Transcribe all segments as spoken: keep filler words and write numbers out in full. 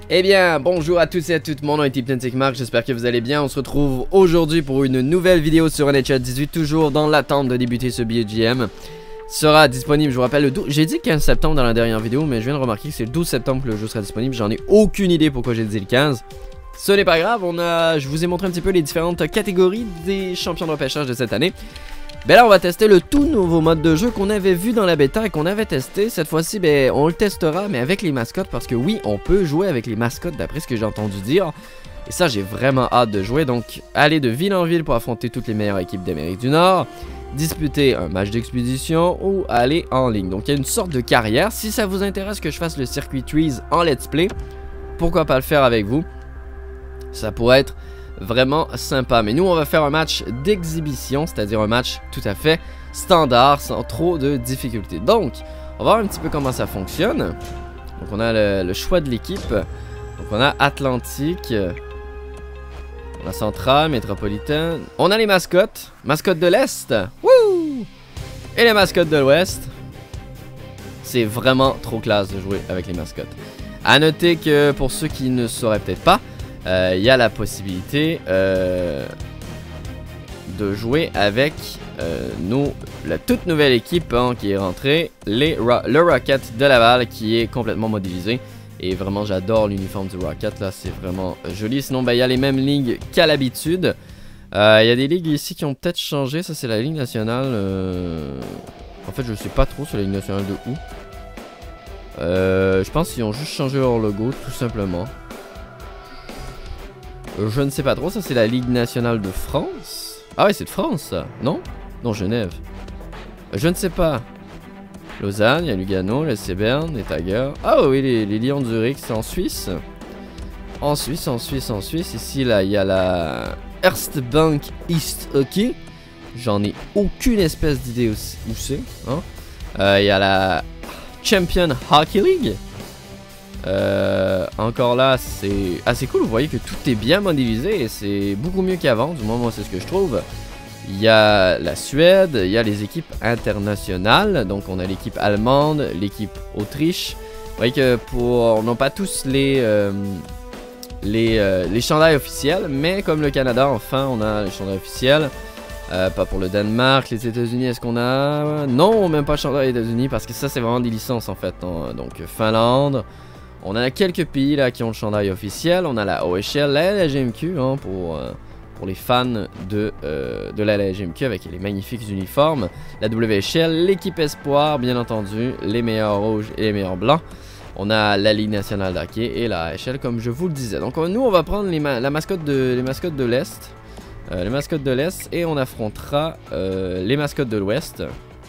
Eh bien, bonjour à tous et à toutes, mon nom est Hypnotic Mark, j'espère que vous allez bien. On se retrouve aujourd'hui pour une nouvelle vidéo sur N H L dix-huit, toujours dans l'attente de débuter ce B G M. Sera disponible, je vous rappelle, le douze... J'ai dit quinze septembre dans la dernière vidéo, mais je viens de remarquer que c'est le douze septembre que le jeu sera disponible. J'en ai aucune idée pourquoi j'ai dit le quinze. Ce n'est pas grave, on a... je vous ai montré un petit peu les différentes catégories des champions de repêchage de cette année. Ben là on va tester le tout nouveau mode de jeu qu'on avait vu dans la bêta et qu'on avait testé. Cette fois-ci ben on le testera mais avec les mascottes, parce que oui on peut jouer avec les mascottes d'après ce que j'ai entendu dire. Et ça j'ai vraiment hâte de jouer. Donc aller de ville en ville pour affronter toutes les meilleures équipes d'Amérique du Nord, disputer un match d'expédition ou aller en ligne. Donc il y a une sorte de carrière. Si ça vous intéresse que je fasse le circuit Trees en let's play, pourquoi pas le faire avec vous. Ça pourrait être vraiment sympa. Mais nous on va faire un match d'exhibition, c'est-à-dire un match tout à fait standard sans trop de difficultés. Donc on va voir un petit peu comment ça fonctionne. Donc on a le, le choix de l'équipe. Donc on a Atlantique, on a Central, Métropolitaine. On a les mascottes. Mascotte de l'Est, wouh, et les mascottes de l'Ouest. C'est vraiment trop classe de jouer avec les mascottes. A noter que pour ceux qui ne sauraient peut-être pas, il euh, y a la possibilité euh, de jouer avec euh, nous, la toute nouvelle équipe hein, qui est rentrée, les Ro le Rocket de Laval, qui est complètement modélisé. Et vraiment j'adore l'uniforme du Rocket là, c'est vraiment joli. Sinon il y a les mêmes ligues qu'à l'habitude. Il euh, y a des ligues ici qui ont peut-être changé. Ça c'est la ligue nationale euh... En fait je sais pas trop sur la ligue nationale de où. euh, Je pense qu'ils ont juste changé leur logo tout simplement. Je ne sais pas trop, ça c'est la Ligue nationale de France. Ah ouais c'est de France ça, non? Non, Genève. Je ne sais pas. Lausanne, il y a Lugano, le S C Berne, les Tigers. Ah oui, les, les Lions du Zurich, c'est en Suisse. En Suisse, en Suisse, en Suisse. Ici là, il y a la Erste Bank East Hockey. J'en ai aucune espèce d'idée où c'est. Hein? Euh, il y a la Champion Hockey League. Euh, encore là c'est assez cool, vous voyez que tout est bien modélisé et c'est beaucoup mieux qu'avant, du moins moi c'est ce que je trouve. Il y a la Suède, il y a les équipes internationales, donc on a l'équipe allemande, l'équipe Autriche. Vous voyez que pour, on n'a pas tous les, euh, les, euh, les chandails officiels, mais comme le Canada enfin on a les chandails officiels. Euh, pas pour le Danemark, les États-Unis, est-ce qu'on a... Non, même pas chandail des États-Unis parce que ça c'est vraiment des licences en fait, hein. Donc Finlande. On a quelques pays là qui ont le chandail officiel. On a la O H L, la L H M Q hein, pour, euh, pour les fans de, euh, de la L H M Q avec les magnifiques uniformes. La W H L, l'équipe Espoir bien entendu, les meilleurs rouges et les meilleurs blancs. On a la Ligue nationale d'hockey et la A H L comme je vous le disais. Donc nous on va prendre les, ma la mascotte de, les mascottes de l'Est. Euh, les mascottes de l'Est et on affrontera euh, les mascottes de l'Ouest.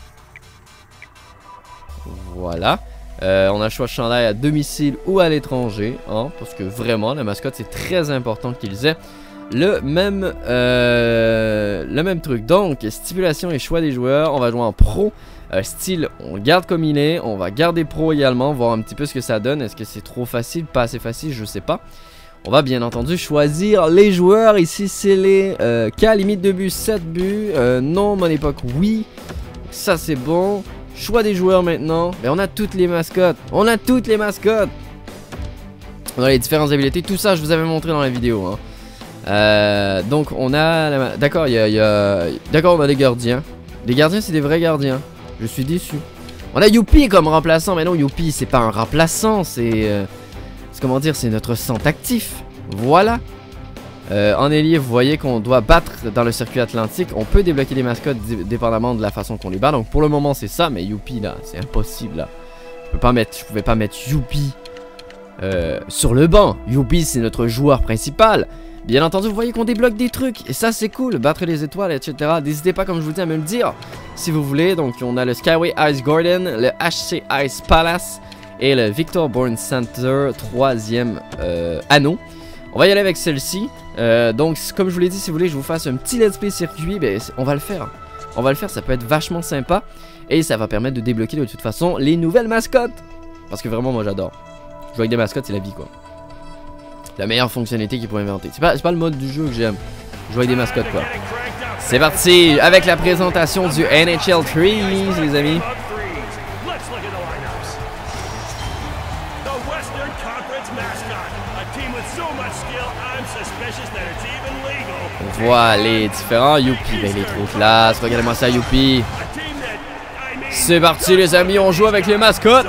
Voilà. Euh, on a le choix de chandail à domicile ou à l'étranger, hein, parce que vraiment la mascotte c'est très important qu'ils aient le même, euh, le même truc. Donc stipulation et choix des joueurs, on va jouer en pro, euh, style on le garde comme il est, on va garder pro également, voir un petit peu ce que ça donne. Est-ce que c'est trop facile, pas assez facile, je sais pas. On va bien entendu choisir les joueurs, ici c'est les euh, cas, limite de but sept buts, euh, non mon époque oui, ça c'est bon. Choix des joueurs maintenant. Mais on a toutes les mascottes. On a toutes les mascottes. On a les différentes habiletés. Tout ça, je vous avais montré dans la vidéo. Hein. Euh, donc, on a... La... D'accord, il y a... Y a... D'accord, on a des gardiens. Les gardiens, c'est des vrais gardiens. Je suis déçu. On a Youpi comme remplaçant. Mais non, Youpi, c'est pas un remplaçant. C'est... Euh... C'est comment dire? C'est notre centre actif. Voilà. Euh, en ailier, vous voyez qu'on doit battre dans le circuit atlantique. On peut débloquer les mascottes dépendamment de la façon qu'on les bat. Donc pour le moment c'est ça, mais Youpi là, c'est impossible là. Je peux pas mettre, je pouvais pas mettre Youpi euh, sur le banc. Youpi c'est notre joueur principal. Bien entendu, vous voyez qu'on débloque des trucs et ça c'est cool, battre les étoiles, et cetera. N'hésitez pas, comme je vous dis, à me le dire si vous voulez. Donc on a le Skyway Ice Garden, le H C Ice Palace et le Victor Bourne Center, troisième euh, anneau. On va y aller avec celle-ci. Euh, donc comme je vous l'ai dit, si vous voulez que je vous fasse un petit let's play circuit, ben, on va le faire. On va le faire, ça peut être vachement sympa. Et ça va permettre de débloquer de toute façon les nouvelles mascottes. Parce que vraiment moi j'adore. Jouer avec des mascottes c'est la vie quoi. La meilleure fonctionnalité qu'ils pourraient inventer. C'est pas, pas le mode du jeu que j'aime. Jouer avec des mascottes quoi. C'est parti avec la présentation du N H L Trees les amis. On voit les différents. Youpi, ben, il est trop classe. Regardez-moi ça, Youpi. C'est parti, les amis. On joue avec les mascottes.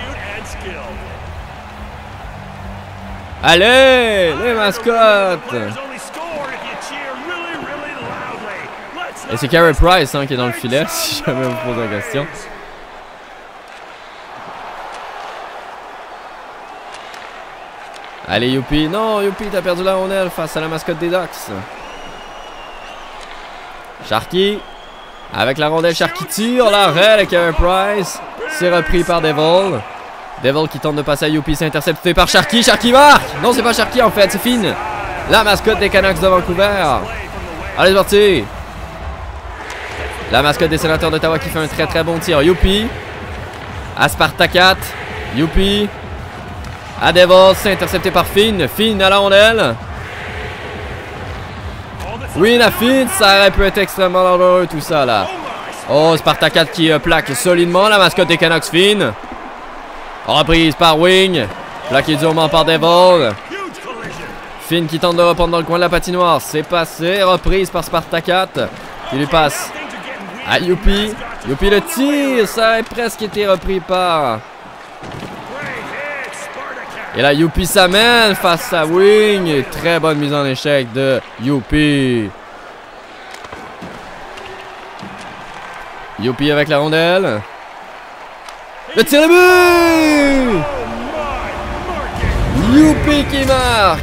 Allez, les mascottes. Et c'est Carey Price hein, qui est dans le filet, si jamais vous posez la question. Allez, Youpi. Non, Youpi, t'as perdu la rondelle face à la mascotte des Ducks. Sharky. Avec la rondelle, Sharky tire l'arrêt de Carey Price. C'est repris par Devil. Devil qui tente de passer à Youpi, c'est intercepté par Sharky. Sharky marque. Non, c'est pas Sharky en fait, c'est Finn. La mascotte des Canucks de Vancouver. Allez, c'est parti. La mascotte des Sénateurs d'Ottawa qui fait un très très bon tir. Youpi. À Spartacat. Youpi. À Devil, c'est intercepté par Finn. Finn à la rondelle. Win à Finn, ça aurait pu être extrêmement dangereux tout ça là. Oh, Spartacat qui euh, plaque solidement la mascotte des Canucks Finn. Reprise par Wing. Plaqué durement par Devil. Finn qui tente de reprendre dans le coin de la patinoire. C'est passé. Reprise par Spartacat. Qui lui passe à Youpi. Youpi le tir. Ça aurait presque été repris par... Et là, Youpi s'amène face à Wing. Très bonne mise en échec de Youpi. Youpi avec la rondelle. Le tir de but! Youpi qui marque.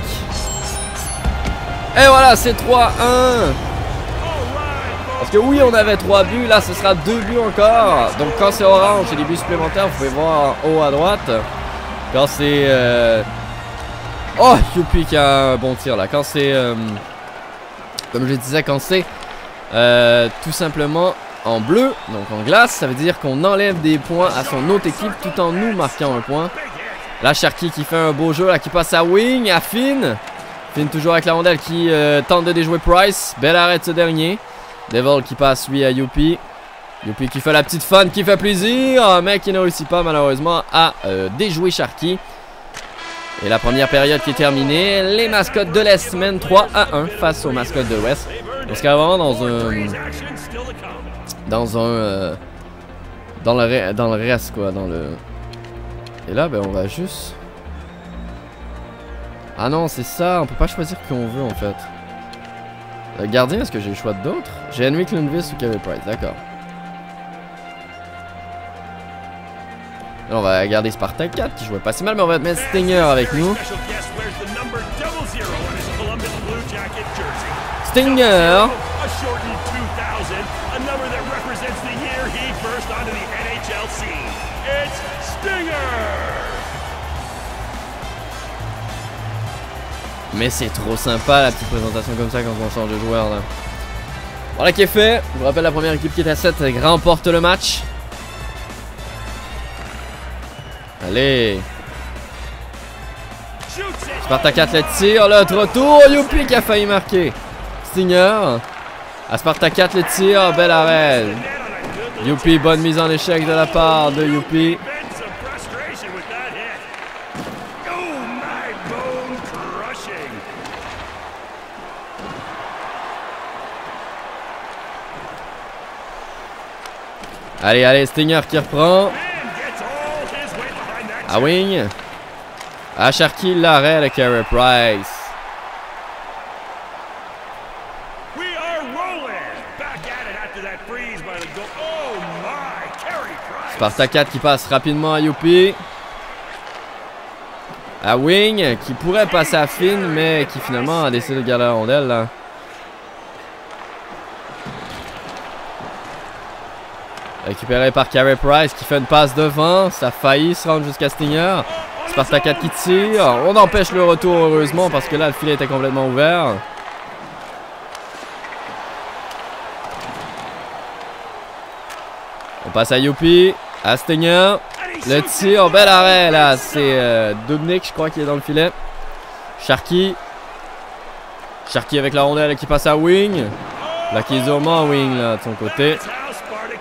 Et voilà, c'est trois un. Parce que oui, on avait trois buts. Là, ce sera deux buts encore. Donc quand c'est orange, c'est des buts supplémentaires. Vous pouvez voir en haut à droite. Quand c'est... Euh... Oh, Youpi qui a un bon tir là. Quand c'est... Euh... Comme je disais, quand c'est... Euh, tout simplement en bleu, donc en glace, ça veut dire qu'on enlève des points à son autre équipe tout en nous marquant un point. Là, Sharky qui fait un beau jeu, là, qui passe à Wing, à Finn. Finn toujours avec la rondelle qui euh, tente de déjouer Price. Bel arrêt de ce dernier. Devil qui passe lui à Youpi. Youpi qui fait la petite fun, qui fait plaisir, mais qui ne réussit pas malheureusement à euh, déjouer Sharky. Et la première période qui est terminée, les mascottes de l'Est mènent trois à un face aux mascottes de l'Ouest. Parce qu'avant dans un... Dans un... Euh, dans, le dans le reste quoi, dans le... Et là ben on va juste... Ah non c'est ça, on peut pas choisir qui on veut en fait. Le gardien, est-ce que j'ai le choix d'autres? J'ai Henrik Lundqvist ou Carey Price, d'accord. On va garder Spartacat qui jouait pas si mal, mais on va mettre Stinger avec nous. Stinger. Mais c'est trop sympa la petite présentation comme ça quand on change de joueur là. Voilà qui est fait. Je vous rappelle la première équipe qui est à sept remporte le match. Allez. Spartacat le tire, l'autre retour. Youpi qui a failli marquer. Stinger. À Spartacat le tire, bel arrêt. Youpi, bonne mise en échec de la part de Youpi. Allez, allez, Stinger qui reprend. À Wing. À Sharky, l'arrêt de Carey Price. Spartacat qui passe rapidement à Youpi. À Wing qui pourrait passer à Finn, mais qui finalement a décidé de garder la rondelle là. Récupéré par Carey Price qui fait une passe devant. Ça a failli se rendre jusqu'à Stinger. Spartacat qui tire. On empêche le retour heureusement parce que là le filet était complètement ouvert. On passe à Youpi. À Stinger. Le tir. Bel arrêt là. C'est euh, Dubnik je crois qui est dans le filet. Sharky. Sharky avec la rondelle qui passe à Wing. Là qui est durement Wing là de son côté.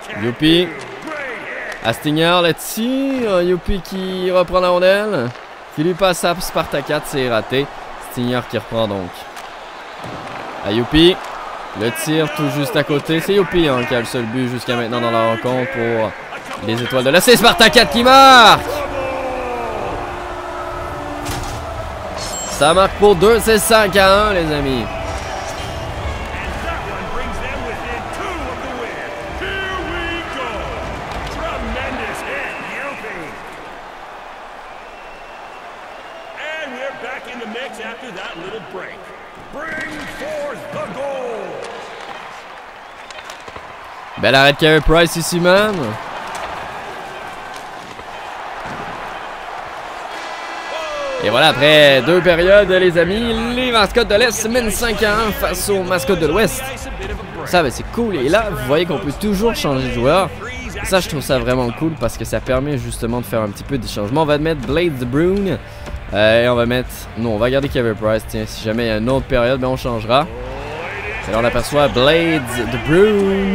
Youpi. À Stinger, le tir. Youpi qui reprend la rondelle. qui lui passe à Spartacat, c'est raté. Stinger qui reprend donc. À Youpi. Le tir tout juste à côté. C'est Youpi hein, qui a le seul but jusqu'à maintenant dans la rencontre pour les Étoiles de l'Est. C'est Spartacat qui marque. Ça marque pour deux, c'est cinq à un les amis. Bel arrêt de Carey Price ici même. Et voilà, après deux périodes, les amis, les mascottes de l'Est mènent cinq à un face aux mascottes de l'Ouest. Ça, ben, c'est cool. Et là, vous voyez qu'on peut toujours changer de joueur. Ça, je trouve ça vraiment cool parce que ça permet justement de faire un petit peu des changements. On va mettre Blades de Brune. Euh, et on va mettre... Non, on va garder Carey Price. Tiens, si jamais il y a une autre période, ben, on changera. Et là, on aperçoit Blades de Brune.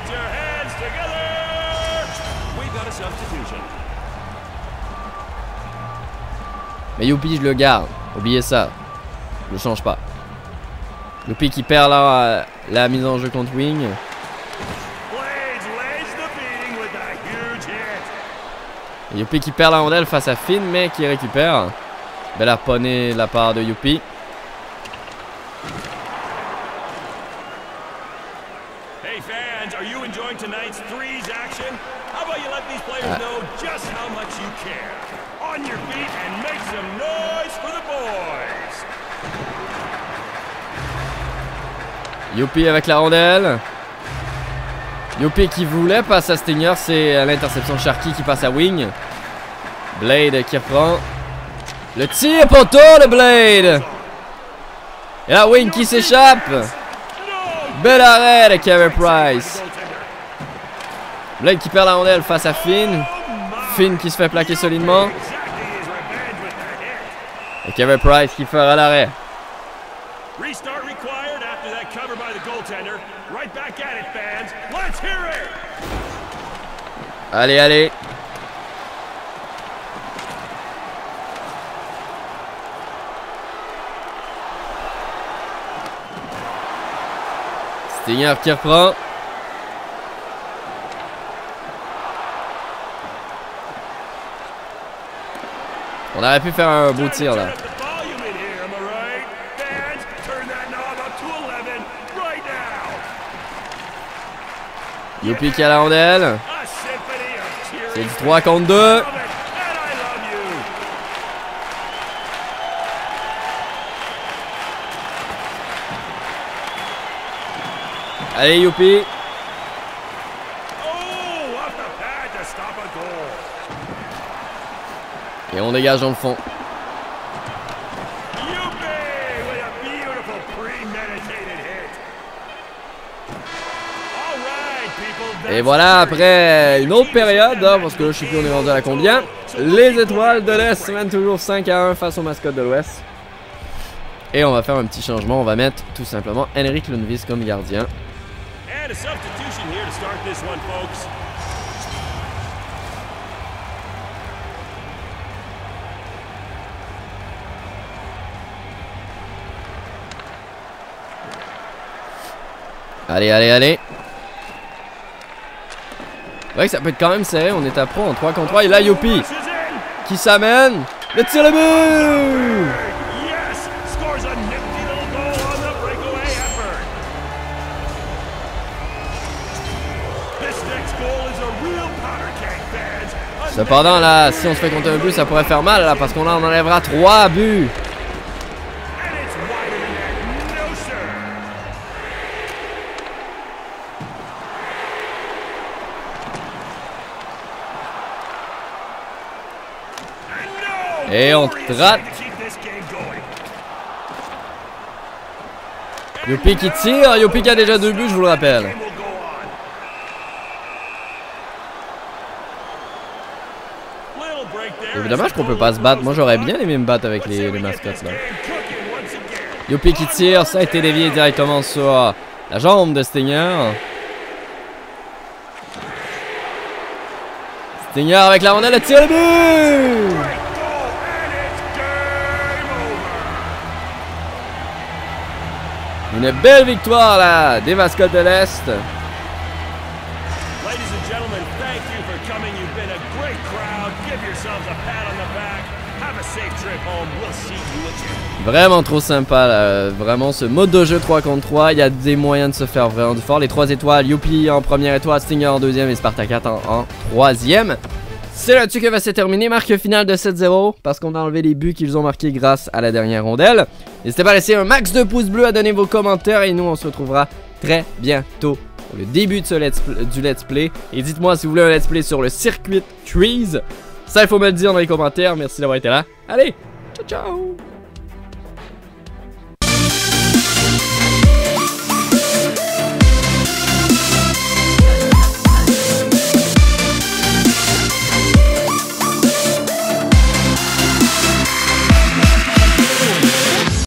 Mais Youpi, je le garde. Oubliez ça. Je le change pas. Youpi qui perd la, la mise en jeu contre Wing. Youpi qui perd la rondelle face à Finn, mais qui récupère. Belle harponnée de la part de Youpi. Hey fans, are you enjoying tonight's threes action? How about you let these players know just how much you care? On your feet and make some noise for the boys. Youpi avec la rondelle. Youpi qui voulait passer à Stinger, c'est l'interception de Sharky qui passe à Wing. Blade qui reprend. Le tir poteau de Blade. Et là Wing qui s'échappe. Bel arrêt de Carey Price. Blade qui perd la rondelle face à Finn. Finn qui se fait plaquer solidement. Et Carey Price qui fera l'arrêt. Allez, allez. Stinger qui reprend. On aurait pu faire un beau tir là. Youpi qui a la rondelle. C'est du trois contre deux. Allez Youpi. Et on dégage dans le fond. Et voilà, après une autre période, hein, parce que là je sais plus on est rendu à la combien. Les Étoiles de l'Est mènent toujours cinq à un face aux mascottes de l'Ouest. Et on va faire un petit changement, on va mettre tout simplement Henrik Lundqvist comme gardien. Allez, allez, allez. C'est vrai que ça peut être quand même serré, on est à pro en trois contre trois. Et là, Youpi qui s'amène. Le tir le but. Cependant, là, si on se fait compter un but, ça pourrait faire mal, là, parce qu'on en enlèvera trois buts. Et on rate. Youpi qui tire. Youpi qui a déjà deux buts, je vous le rappelle. C'est dommage qu'on peut pas se battre. Moi, j'aurais bien aimé me battre avec les, les mascottes là. Youpi qui tire. Ça a été dévié directement sur la jambe de Stinger. Stinger avec la rondelle. Le tir, le but! Une belle victoire là des mascottes de l'Est. Ladies and gentlemen, thank you for coming. You've been a great crowd. Give yourselves a pat on the back. Have a safe trip home. We'll see you again. Vraiment trop sympa là. Vraiment ce mode de jeu trois contre trois. Il y a des moyens de se faire vraiment du fort. Les trois étoiles, Youpi en première étoile, Stinger en deuxième et Spartacat en, en troisième. C'est là-dessus que va se terminer. Marque finale de sept zéro parce qu'on a enlevé les buts qu'ils ont marqués grâce à la dernière rondelle. N'hésitez pas à laisser un max de pouces bleus, à donner vos commentaires et nous on se retrouvera très bientôt pour le début de ce let's du let's play. Et dites-moi si vous voulez un let's play sur le circuit Trees. Ça il faut me le dire dans les commentaires. Merci d'avoir été là. Allez, ciao ciao.